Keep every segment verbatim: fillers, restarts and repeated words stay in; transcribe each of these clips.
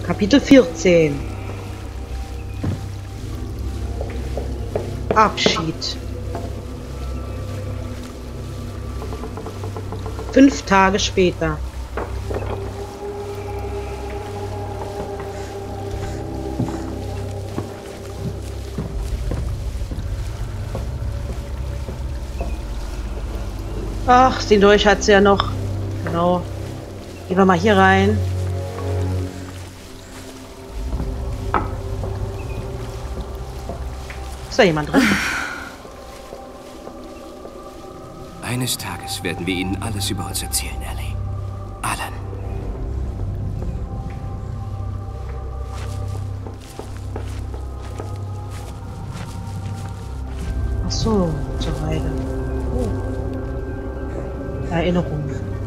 Kapitel vierzehn. Abschied. Fünf Tage später. Ach, den Dolch hat sie ja noch. Genau. Gehen wir mal hier rein. Ist da jemand drin? Eines Tages werden wir Ihnen alles über uns erzählen, Ellie. Allen. Ach so, zur Weide. Oh. Erinnerung.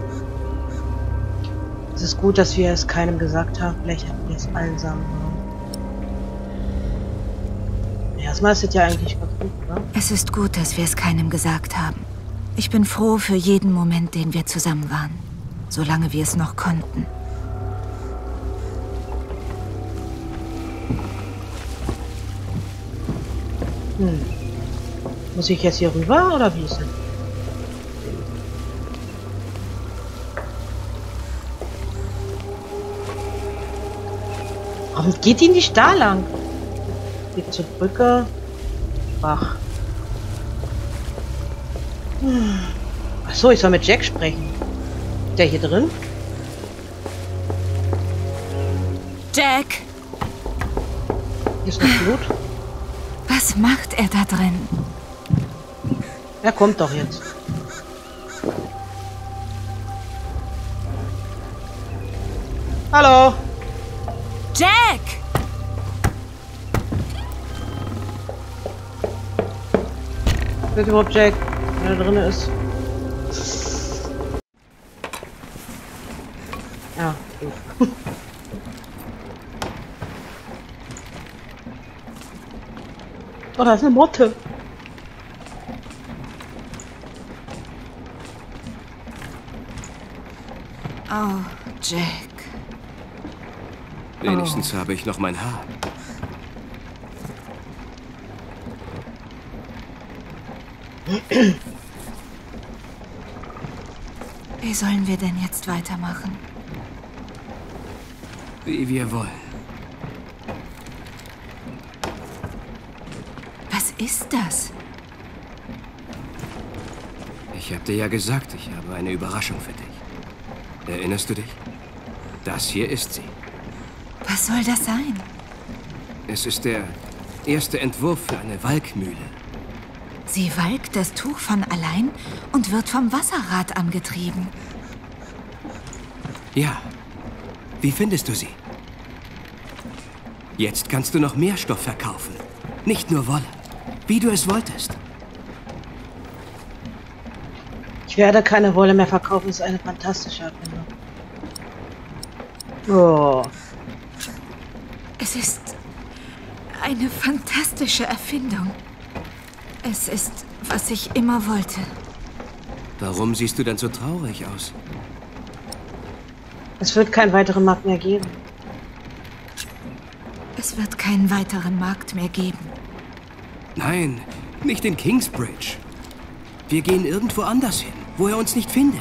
Es ist gut, dass wir es keinem gesagt haben. Vielleicht hatten wir es allen sagen. Erstmal ist es ja eigentlich ganz gut, oder? Es ist gut, dass wir es keinem gesagt haben. Ich bin froh für jeden Moment, den wir zusammen waren. Solange wir es noch konnten. Hm. Muss ich jetzt hier rüber, oder wie ist es? Warum geht die nicht da lang? Geht zur Brücke. Bach. Hm. Achso, ich soll mit Jack sprechen. Ist der hier drin? Jack! Hier ist noch Blut. Was macht er da drin? Er kommt doch jetzt. Hallo! Jack! Wer ist überhaupt Jack? Wer da drin ist? Ja, gut. Oh, da ist eine Motte. Oh, Jack. Wenigstens oh. habe ich noch mein Haar. Wie sollen wir denn jetzt weitermachen? Wie wir wollen. Was ist das? Ich habe dir ja gesagt, ich habe eine Überraschung für dich. Erinnerst du dich? Das hier ist sie. Was soll das sein? Es ist der erste Entwurf für eine Walkmühle. Sie walkt das Tuch von allein und wird vom Wasserrad angetrieben. Ja. Wie findest du sie? Jetzt kannst du noch mehr Stoff verkaufen. Nicht nur Wolle. Wie du es wolltest. Ich werde keine Wolle mehr verkaufen. Das ist eine fantastische Erfindung. Oh. Es ist eine fantastische Erfindung. Es ist, was ich immer wollte. Warum siehst du denn so traurig aus? Es wird keinen weiteren Markt mehr geben. Es wird keinen weiteren Markt mehr geben. Nein, nicht in Kingsbridge. Wir gehen irgendwo anders hin, wo er uns nicht findet.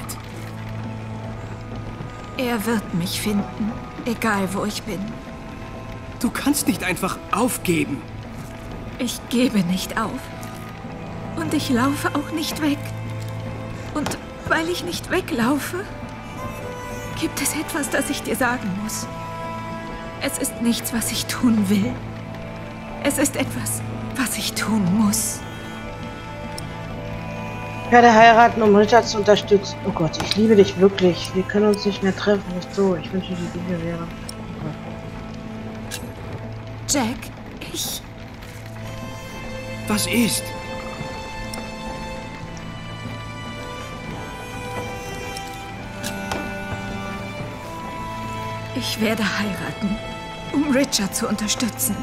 Er wird mich finden, egal wo ich bin. Du kannst nicht einfach aufgeben. Ich gebe nicht auf. Und ich laufe auch nicht weg. Und weil ich nicht weglaufe, gibt es etwas, das ich dir sagen muss. Es ist nichts, was ich tun will. Es ist etwas, was ich tun muss. Ich werde heiraten, um Richard zu unterstützen. Oh Gott, ich liebe dich wirklich. Wir können uns nicht mehr treffen. Nicht so. Ich wünsche, die Dinge wäre. Oh Jack, ich... Was ist? Ich werde heiraten, um Richard zu unterstützen.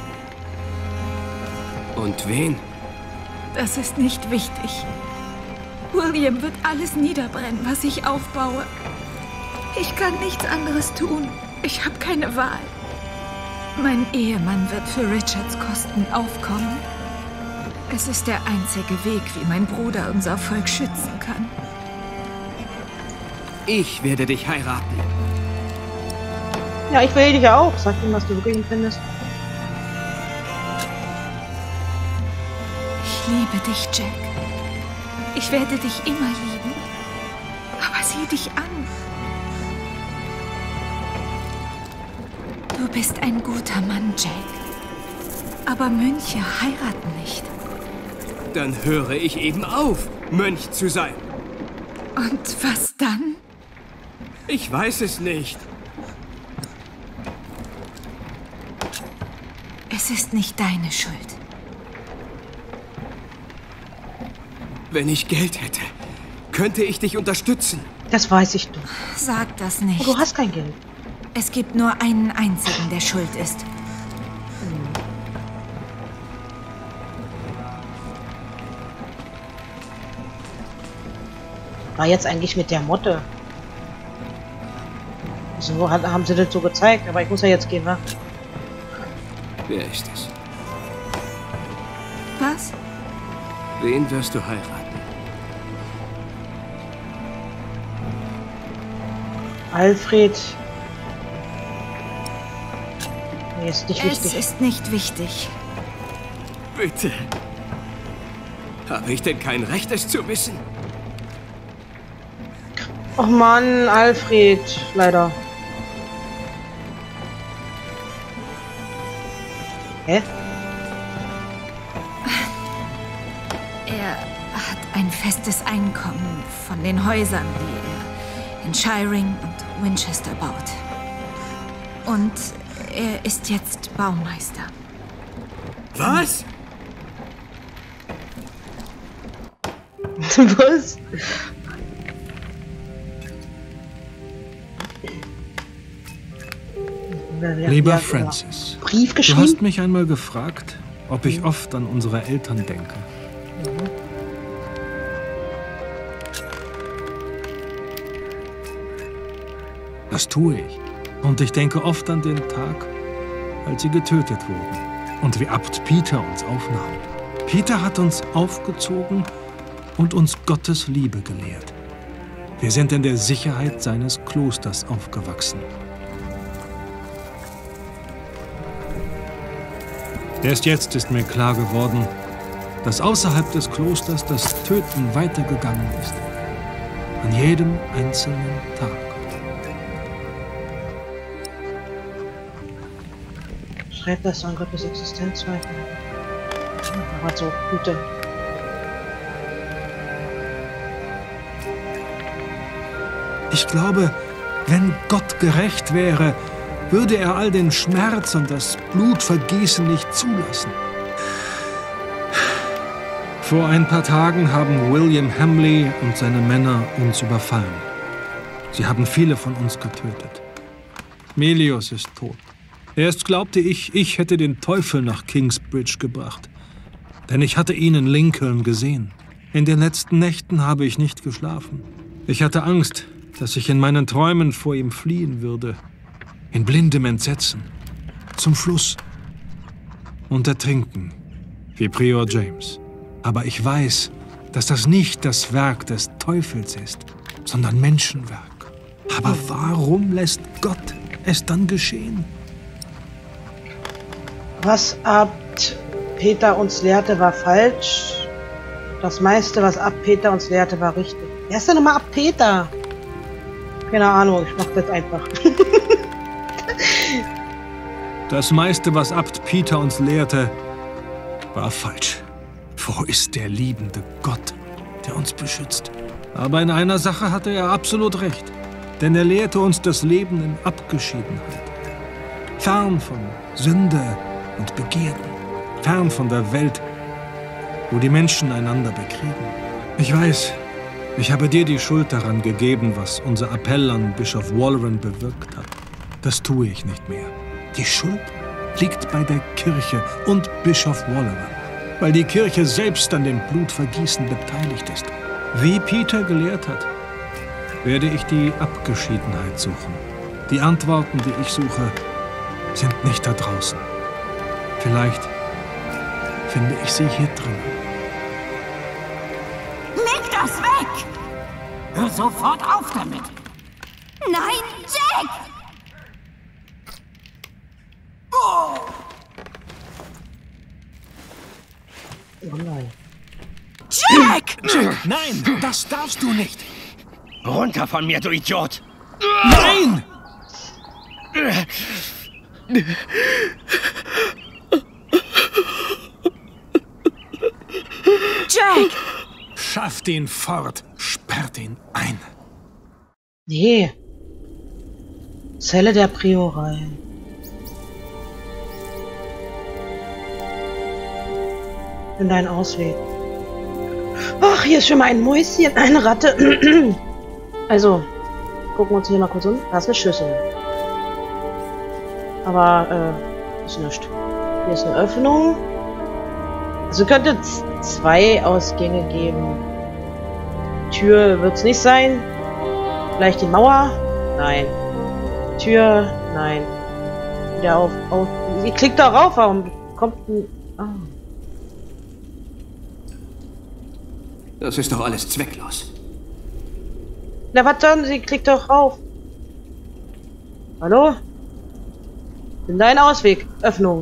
Und wen? Das ist nicht wichtig. William wird alles niederbrennen, was ich aufbaue. Ich kann nichts anderes tun. Ich habe keine Wahl. Mein Ehemann wird für Richards Kosten aufkommen. Es ist der einzige Weg, wie mein Bruder unser Volk schützen kann. Ich werde dich heiraten. Ja, ich will dich ja auch. Sag ihm, was du wirklich findest. Ich liebe dich, Jack. Ich werde dich immer lieben. Aber sieh dich an. Du bist ein guter Mann, Jack. Aber Mönche heiraten nicht. Dann höre ich eben auf, Mönch zu sein. Und was dann? Ich weiß es nicht. Es ist nicht deine Schuld. Wenn ich Geld hätte, könnte ich dich unterstützen. Das weiß ich doch. Sag das nicht. Du hast kein Geld. Es gibt nur einen einzigen, der schuld ist. War jetzt eigentlich mit der Motte. So hat, haben sie das so gezeigt, aber ich muss ja jetzt gehen, wa? Wer ist es? Was? Wen wirst du heiraten? Alfred. Nee, ist nicht Es wichtig. ist nicht wichtig. Bitte. Habe ich denn kein Recht, es zu wissen? Och Mann, Alfred. Leider. Hä? Er hat ein festes Einkommen von den Häusern, die er in Shiring und Winchester baut. Und er ist jetzt Baumeister. Was? Was? Lieber Ja, Francis, Brief du geschrieben? hast mich einmal gefragt, ob ich oft an unsere Eltern denke. Das tue ich. Und ich denke oft an den Tag, als sie getötet wurden und wie Abt Peter uns aufnahm. Peter hat uns aufgezogen und uns Gottes Liebe gelehrt. Wir sind in der Sicherheit seines Klosters aufgewachsen. Erst jetzt ist mir klar geworden, dass außerhalb des Klosters das Töten weitergegangen ist. An jedem einzelnen Tag. Schreibt das an Gottes Existenz weiter. Aber so, Güte. Ich glaube, wenn Gott gerecht wäre, würde er all den Schmerz und das Blutvergießen nicht zulassen. Vor ein paar Tagen haben William Hamley und seine Männer uns überfallen. Sie haben viele von uns getötet. Melius ist tot. Erst glaubte ich, ich hätte den Teufel nach Kingsbridge gebracht. Denn ich hatte ihn in Lincoln gesehen. In den letzten Nächten habe ich nicht geschlafen. Ich hatte Angst, dass ich in meinen Träumen vor ihm fliehen würde. In blindem Entsetzen. Zum Fluss. Und ertrinken. Wie Prior James. Aber ich weiß, dass das nicht das Werk des Teufels ist, sondern Menschenwerk. Aber warum lässt Gott es dann geschehen? Was Abt Peter uns lehrte, war falsch. Das meiste, was Abt Peter uns lehrte, war richtig. Wer ist denn nochmal Abt Peter? Keine Ahnung, ich mach das einfach. Das meiste, was Abt Peter uns lehrte, war falsch. Wo ist der liebende Gott, der uns beschützt? Aber in einer Sache hatte er absolut recht. Denn er lehrte uns das Leben in Abgeschiedenheit. Fern von Sünde und Begierden. Fern von der Welt, wo die Menschen einander bekriegen. Ich weiß, ich habe dir die Schuld daran gegeben, was unser Appell an Bischof Walleran bewirkt hat. Das tue ich nicht mehr. Die Schuld liegt bei der Kirche und Bischof Walleran, weil die Kirche selbst an dem Blutvergießen beteiligt ist. Wie Peter gelehrt hat, werde ich die Abgeschiedenheit suchen. Die Antworten, die ich suche, sind nicht da draußen. Vielleicht finde ich sie hier drin. Leg das weg! Hör sofort auf damit! Nein, Jack! Oh nein. Jack! Jack, nein, das darfst du nicht. Runter von mir, du Idiot! Nein! Jack! Schafft ihn fort, sperrt ihn ein. Nee. Zelle der Priorei. In deinen Ausweg. Ach, hier ist schon mal ein Mäuschen, eine Ratte. Also, gucken wir uns hier mal kurz um. Da ist eine Schüssel. Aber, äh, ist nichts. Hier ist eine Öffnung. Also könnte es zwei Ausgänge geben. Tür wird es nicht sein. Vielleicht die Mauer? Nein. Tür? Nein. Wieder auf, auf. Sie klickt darauf, warum kommt ein... Ah. Das ist doch alles zwecklos. Na, was dann? Sie klickt doch rauf. Hallo? In deinen Ausweg. Öffnung.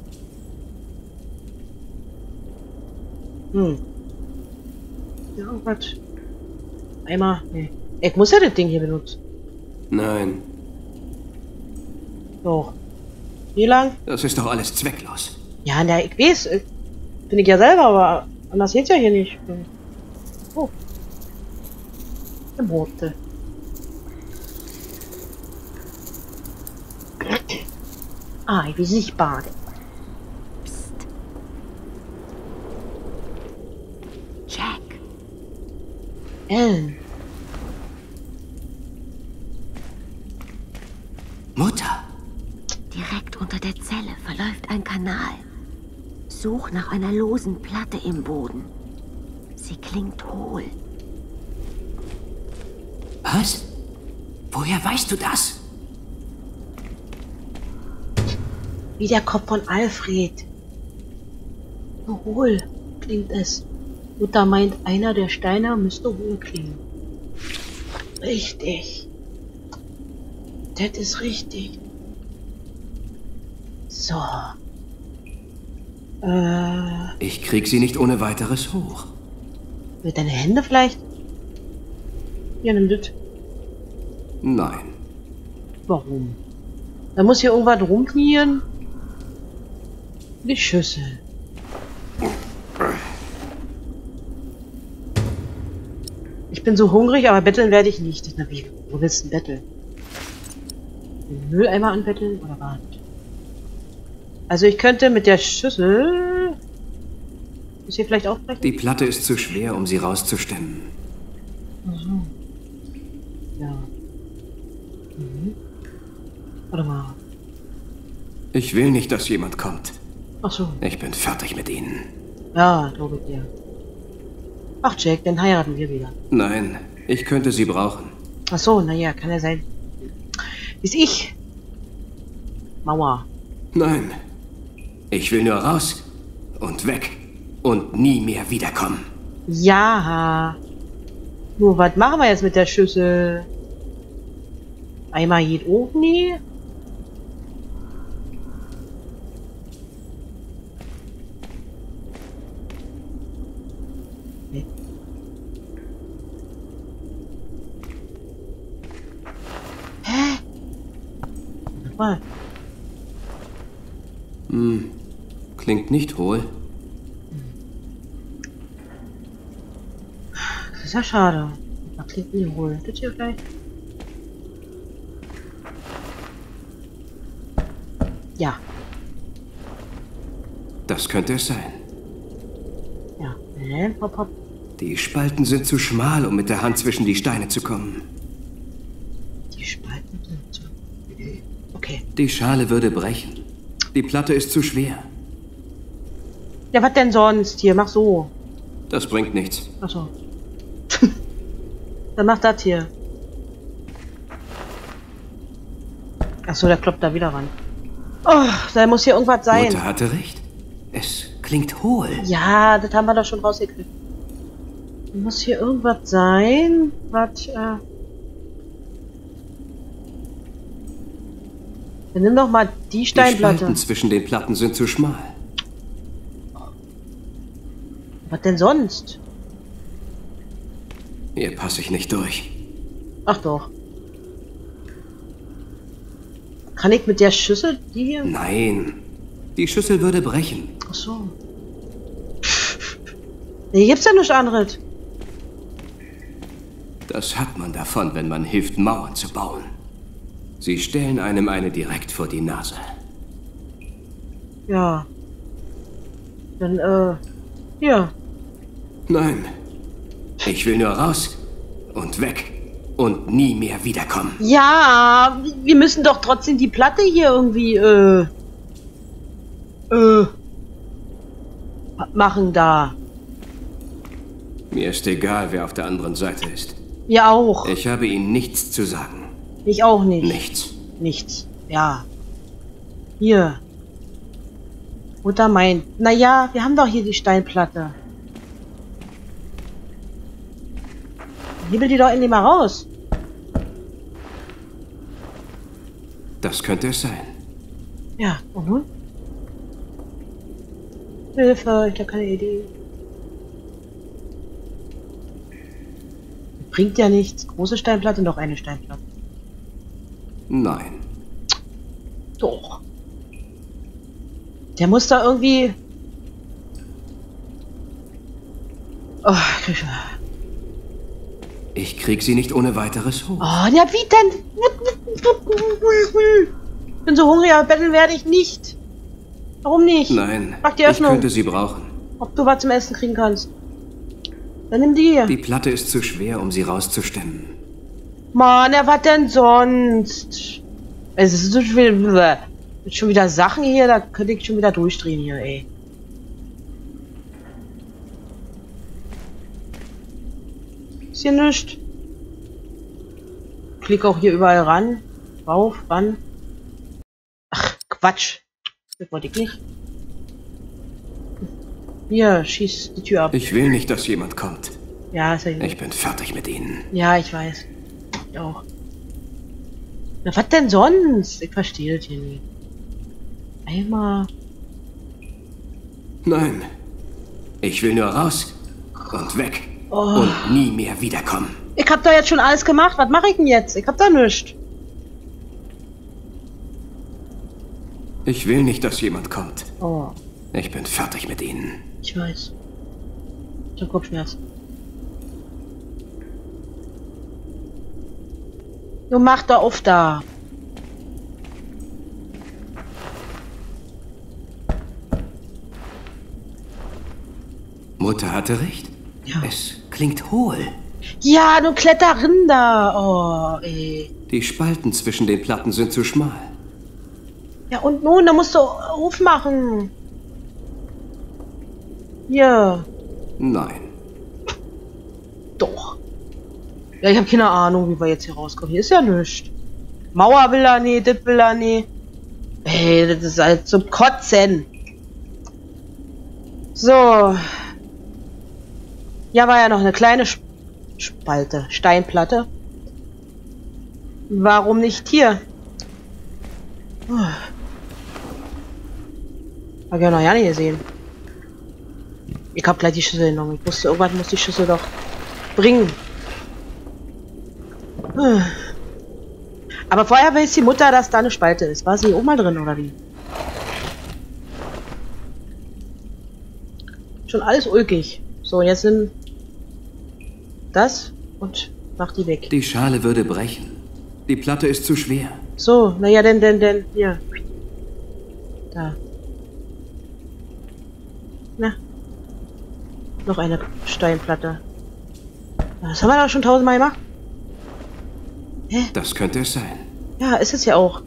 Hm. Ja, was? Einmal. Nee. Ich muss ja das Ding hier benutzen. Nein, Doch. Wie lang? das ist doch alles zwecklos. Ja, na, ich weiß. äh, Bin ich ja selber, aber anders geht's ja hier nicht. Oh. Eine Boote. Ah, ich will nicht baden. Jack! Ellen. Mutter! Direkt unter der Zelle verläuft ein Kanal. Such nach einer losen Platte im Boden. Sie klingt hohl. Was? Woher weißt du das? Wie der Kopf von Alfred. So hohl klingt es. Mutter meint, einer der Steine müsste hohl klingen. Richtig. Das ist richtig. So. Äh, Ich krieg sie nicht ohne weiteres hoch. mit deine Hände vielleicht? Ja, nimm das. Nein. Warum? Da muss hier irgendwas rumknien. Die Schüssel. Ich bin so hungrig, aber betteln werde ich nicht. Na, wie, wo willst du denn betteln? Den Mülleimer anbetteln oder was? Also ich könnte mit der Schüssel... Ist hier vielleicht aufbrechen? Die Platte ist zu schwer, um sie rauszustemmen. Ach so. Ja. Mhm. Warte mal. Ich will nicht, dass jemand kommt. Ach so. Ich bin fertig mit ihnen. Ja, glaube ich dir. Ach Jack, dann heiraten wir wieder. Nein, ich könnte sie brauchen. Ach so, naja, kann ja sein. Ist ich. Mauer. Nein. Ich will nur raus und weg und nie mehr wiederkommen. Ja. Nur, was machen wir jetzt mit der Schüssel? Einmal geht auch nie. Nee. Hä? Nochmal. Hm. Klingt nicht hohl. Das ist ja schade. Da klingt nie hohl. Das hier vielleicht? Ja. Das könnte es sein. Ja. Nee, hopp, hopp. Die Spalten sind zu schmal, um mit der Hand zwischen die Steine zu kommen. Die Spalten sind so. Okay. Die Schale würde brechen. Die Platte ist zu schwer. Ja, was denn sonst? Hier, mach so. Das bringt nichts. Ach so. Dann mach das hier. Ach so, der kloppt da wieder ran. Oh, da muss hier irgendwas sein. Mutter hatte recht. Es klingt hohl. Ja, das haben wir doch schon rausgekriegt. Muss hier irgendwas sein, was, äh... Dann nimm doch mal die Die Steinplatte. Spalten zwischen den Platten sind zu schmal. Was denn sonst? Hier passe ich nicht durch. Ach doch. Kann ich mit der Schüssel, die hier? Nein. Die Schüssel würde brechen. Ach so. Hier gibt's ja nichts anderes. Das hat man davon, wenn man hilft, Mauern zu bauen. Sie stellen einem eine direkt vor die Nase. Ja. Dann, äh, hier. Nein. Ich will nur raus und weg und nie mehr wiederkommen. Ja, wir müssen doch trotzdem die Platte hier irgendwie, äh, äh, machen da. Mir ist egal, wer auf der anderen Seite ist. Wir auch. Ich habe Ihnen nichts zu sagen. Ich auch nicht. Nichts. Nichts. Ja. Hier. Mutter meint, naja, wir haben doch hier die Steinplatte. Hebel die doch endlich mal raus. Das könnte es sein. Ja, und nun? Hilfe, ich habe keine Idee. Bringt ja nichts. Große Steinplatte, noch eine Steinplatte. Nein. Doch. Der muss da irgendwie... Oh, krieg ich... Ich krieg sie nicht ohne weiteres hoch. Oh, ja, wie denn? Ich bin so hungrig, aber betteln werde ich nicht. Warum nicht? Nein, Mach die ich Öffnung. könnte sie brauchen. Ob du was zum Essen kriegen kannst. Dann nimm die hier. Die Platte ist zu schwer, um sie rauszustemmen. Mann, ja, was denn sonst? Es ist so viel... Schon wieder Sachen hier, da könnte ich schon wieder durchdrehen hier, ey. Ist hier nichts. Klick auch hier überall ran. Rauf, ran. Ach, Quatsch. Das wollte ich nicht. Hier, schieß die Tür ab. Ich will nicht, dass jemand kommt. Ja, ist ja gut. Ich bin fertig mit Ihnen. Ja, ich weiß. Ich auch. Na, was denn sonst? Ich verstehe das hier nicht. Einmal. Nein. Ich will nur raus und weg. Oh. Und nie mehr wiederkommen. Ich hab da jetzt schon alles gemacht. Was mache ich denn jetzt? Ich hab da nichts. Ich will nicht, dass jemand kommt. Oh, Ich bin fertig mit Ihnen. ich weiß. Ich hab Kopfschmerzen. Du mach da auf da. Mutter hatte recht. Ja. Es klingt hohl. Ja, du Kletterin da. Oh, ey. Die Spalten zwischen den Platten sind zu schmal. Ja, und nun, da musst du aufmachen. Hier. Nein. Doch. Ja, ich habe keine Ahnung, wie wir jetzt hier rauskommen. Hier ist ja nichts. Mauer will er nie, das will er nie. Ey, das ist halt zum Kotzen. So. Ja, war ja noch eine kleine Sp Spalte. Steinplatte. Warum nicht hier? Oh. Hab ich ja noch ja nicht gesehen. Ich hab gleich die Schüssel genommen. Ich wusste, irgendwann muss die Schüssel doch bringen. Aber vorher weiß die Mutter, dass da eine Spalte ist. War sie auch mal drin, oder wie? Schon alles ulkig. So, und jetzt nimm das und mach die weg. Die Schale würde brechen. Die Platte ist zu schwer. So, naja, denn, denn, denn, hier. Da. Na. Noch eine Steinplatte. Das haben wir doch schon tausendmal gemacht. Hä? Das könnte es sein. Ja, ist es ja auch.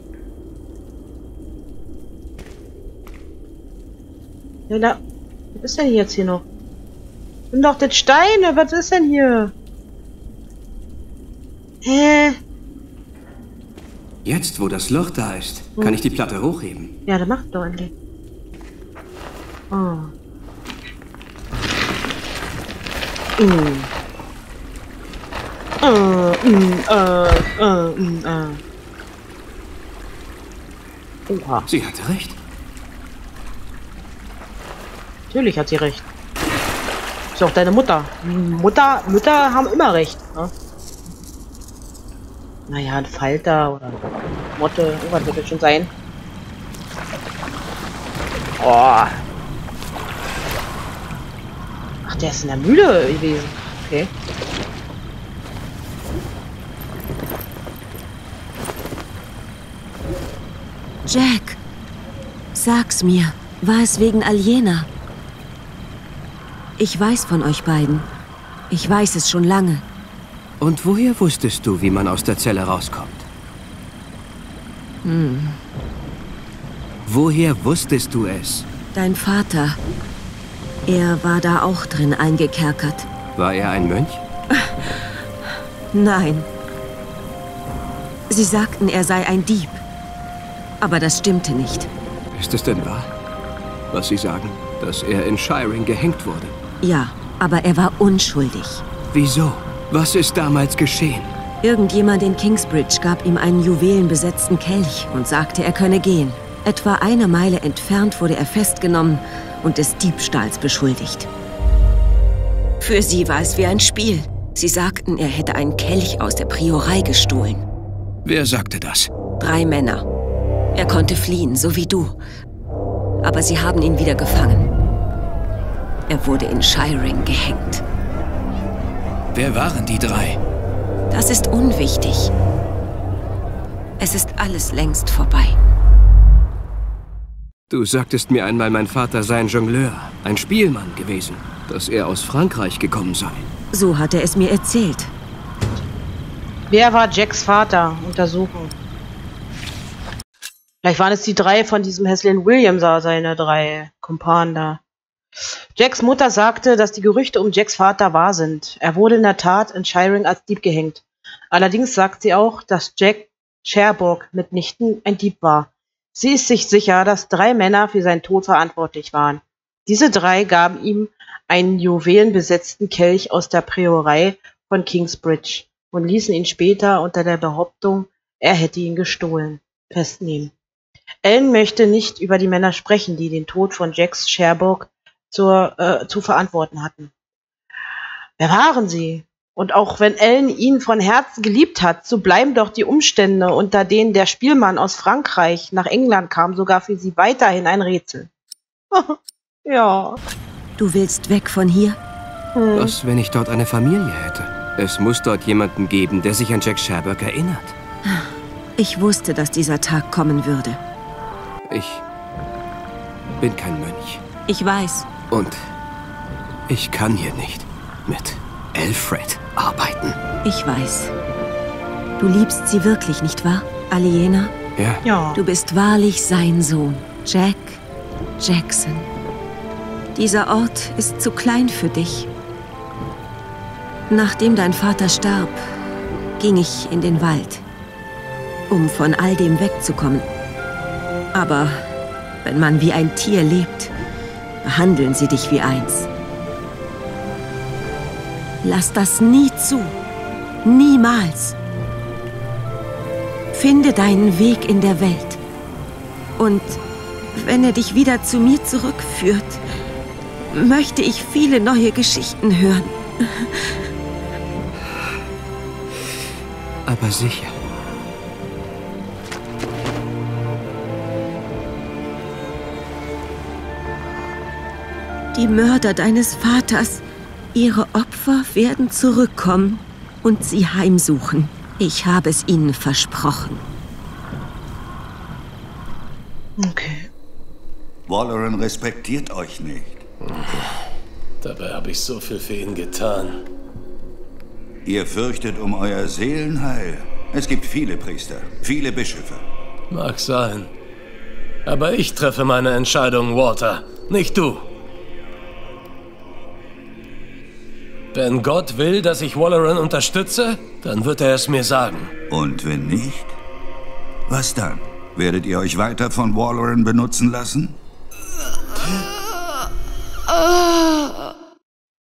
Ja, na, was ist denn jetzt hier noch? Nimm doch das Steine, was ist denn hier? Hä? Jetzt, wo das Loch da ist, kann ich die Platte hochheben. Ja, dann macht doch endlich. Oh. Mm. Äh, mm, äh, äh, mm, äh. Oha. Sie hatte recht. Natürlich hat sie recht. Ist auch deine Mutter. Mutter, Mütter haben immer recht. Ne? Naja, ein Falter oder Motte, irgendwas wird das schon sein. Oh. Ach, der ist in der Mühle gewesen. Okay. Jack, sag's mir, war es wegen Aliena? Ich weiß von euch beiden. Ich weiß es schon lange. Und woher wusstest du, wie man aus der Zelle rauskommt? Hm. Woher wusstest du es? Dein Vater, er war da auch drin eingekerkert. War er ein Mönch? Nein. Sie sagten, er sei ein Dieb. Aber das stimmte nicht. Ist es denn wahr, was Sie sagen, dass er in Shiring gehängt wurde? Ja, aber er war unschuldig. Wieso? Was ist damals geschehen? Irgendjemand in Kingsbridge gab ihm einen juwelenbesetzten Kelch und sagte, er könne gehen. Etwa eine Meile entfernt wurde er festgenommen und des Diebstahls beschuldigt. Für sie war es wie ein Spiel. Sie sagten, er hätte einen Kelch aus der Priorei gestohlen. Wer sagte das? Drei Männer. Er konnte fliehen, so wie du. Aber sie haben ihn wieder gefangen. Er wurde in Shiring gehängt. Wer waren die drei? Das ist unwichtig. Es ist alles längst vorbei. Du sagtest mir einmal, mein Vater sei ein Jongleur, ein Spielmann gewesen, dass er aus Frankreich gekommen sei. So hat er es mir erzählt. Wer war Jacks Vater? Untersuchen. Vielleicht waren es die drei von diesem Heslin Williams, seine drei Kumpanen da. Jacks Mutter sagte, dass die Gerüchte um Jacks Vater wahr sind. Er wurde in der Tat in Shiring als Dieb gehängt. Allerdings sagt sie auch, dass Jack Cherbourg mitnichten ein Dieb war. Sie ist sich sicher, dass drei Männer für seinen Tod verantwortlich waren. Diese drei gaben ihm einen juwelenbesetzten Kelch aus der Priorei von Kingsbridge und ließen ihn später unter der Behauptung, er hätte ihn gestohlen, festnehmen. Ellen möchte nicht über die Männer sprechen, die den Tod von Jacks Cherbourg zur, äh, zu verantworten hatten. Wer waren sie? Und auch wenn Ellen ihn von Herzen geliebt hat, so bleiben doch die Umstände, unter denen der Spielmann aus Frankreich nach England kam, sogar für sie weiterhin ein Rätsel. Ja. Du willst weg von hier? Hm. Was, wenn ich dort eine Familie hätte? Es muss dort jemanden geben, der sich an Jack Cherbourg erinnert. Ich wusste, dass dieser Tag kommen würde. Ich bin kein Mönch. Ich weiß. Und ich kann hier nicht mit Alfred arbeiten. Ich weiß. Du liebst sie wirklich, nicht wahr, Aliena? Ja. Ja. Du bist wahrlich sein Sohn, Jack Jackson. Dieser Ort ist zu klein für dich. Nachdem dein Vater starb, ging ich in den Wald, um von all dem wegzukommen. Aber wenn man wie ein Tier lebt, behandeln sie dich wie eins. Lass das nie zu. Niemals. Finde deinen Weg in der Welt. Und wenn er dich wieder zu mir zurückführt, möchte ich viele neue Geschichten hören. Aber sicher. Die Mörder deines Vaters, ihre Opfer werden zurückkommen und sie heimsuchen. Ich habe es ihnen versprochen. Okay. Walleran respektiert euch nicht. Dabei habe ich so viel für ihn getan. Ihr fürchtet um euer Seelenheil. Es gibt viele Priester, viele Bischöfe. Mag sein. Aber ich treffe meine Entscheidung, Walter. Nicht du. Wenn Gott will, dass ich Walleran unterstütze, dann wird er es mir sagen. Und wenn nicht? Was dann? Werdet ihr euch weiter von Walloran benutzen lassen?